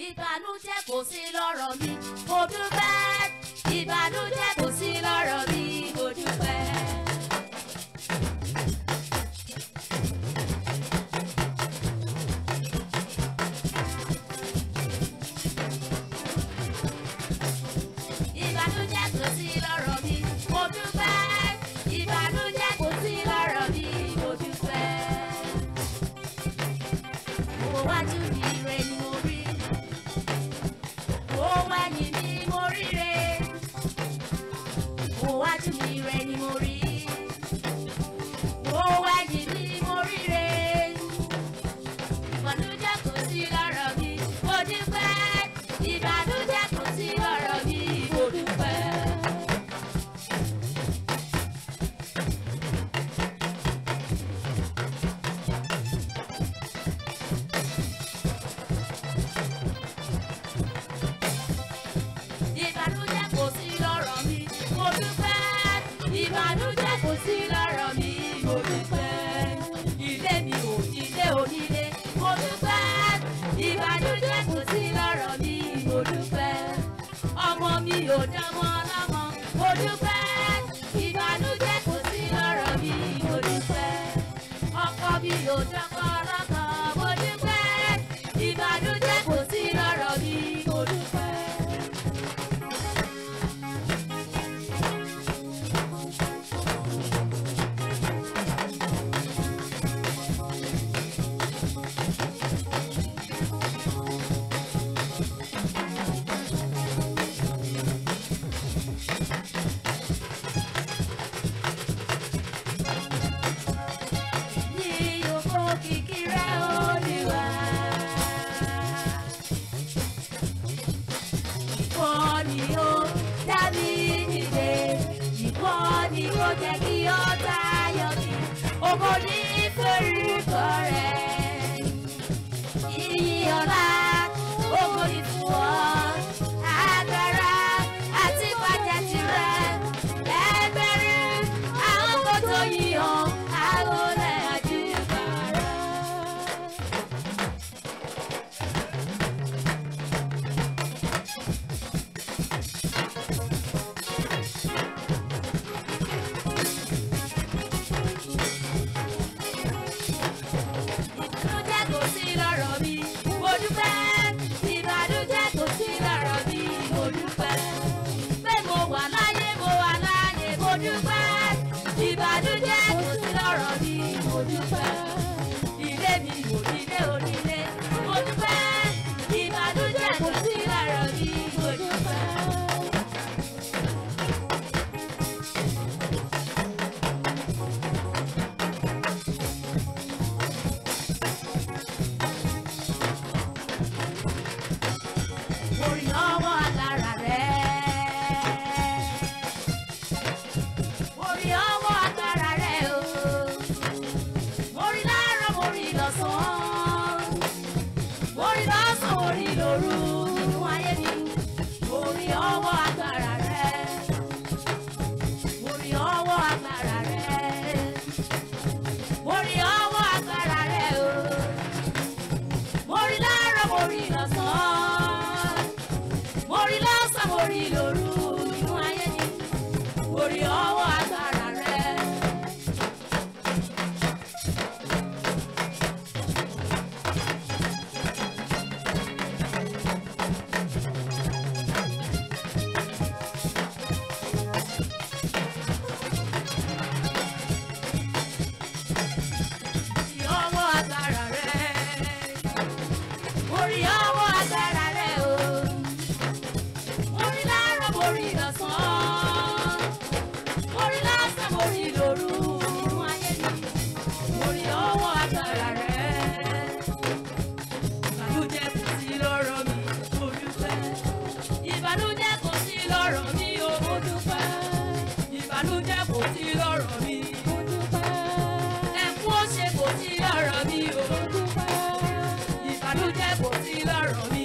ìbànújẹ́ kò sí lọ́rọ̀ mi mo dúpẹ́ ìbànújẹ́ kò sí lọ́rọ̀ mi mo dúpẹ́. ìbànújẹ́ kò sí lọ́rọ̀ mi mo dúpẹ́ ìbànújẹ́ kò sí lọ́rọ̀ mi mo dúpẹ́. Owó wájú mi ire ni mo rí owó ẹ̀yìn mi mo ríre owó wájú mi ire ni mo rí owó ẹ̀yìn mi mo ríre. ìbànújẹ́ kò sí lọ́rọ̀ mi mo dúpẹ́ ìbànújẹ́ kò sí lọ́rọ̀ mi mo dúpẹ́. ìbànújẹ́ kò sí lọ́rọ̀ mi mo dúpẹ́ ìbànújẹ́ kò sí lọ́rọ̀ mi mo dúpẹ́. ilé mi ò nílé onílé mo dúpẹ́ ìbànújẹ́ kò sí lọ́rọ̀ mi mo dúpẹ́. ọmọ mi ò dánmọ́ ọlọ́mọ mo dúpẹ́ ìbànújẹ́ kò sí lọ́rọ̀ mi mo dúpẹ́. ọkọ mi ò dánmọ́ ọlọ́kọ mo dúpẹ́ ìbànújẹ́ kò sí lọ́rọ̀ mi mo dúpẹ́. Jẹ́ kí ó tayọ̀ mi, ògo ní forúkọ rẹ̀. Ìyìn ọlá, ògo ní fún ọ, agbára àti pàjẹ́ tirẹ̀. Ẹgbẹ̀rún àwọn kò tó yíyan, àwọn olè àjùbà rẹ̀. ìbànújẹ́ kò sí lọ́rọ̀ mi mo dúpẹ́. ilé mi ò nílé onílé mo dúpẹ́ ìbànújẹ́ kò sí lọ́rọ̀ mi mo dúpẹ́. orin ọwọ́ agbára rẹ̀. Orí lóru nínú ayé mi, orí ọwọ́ agbára rẹ̀, orí ọwọ́ agbára rẹ̀, orí ọwọ́ agbára rẹ̀ o, orí láàárọ̀, orí lọ́sàn-án, orí lọ́sàn-án, orí lóru nínú ayé mi, orí ọwọ́ agbára rẹ̀. ìbànújẹ́ kò sí lọ́rọ̀ mi mo dúpẹ́. ẹkún ó ṣe kò sí lọ́rọ̀ mi o mo dúpẹ́. ìbànújẹ́ kò sí lọ́rọ̀ mi.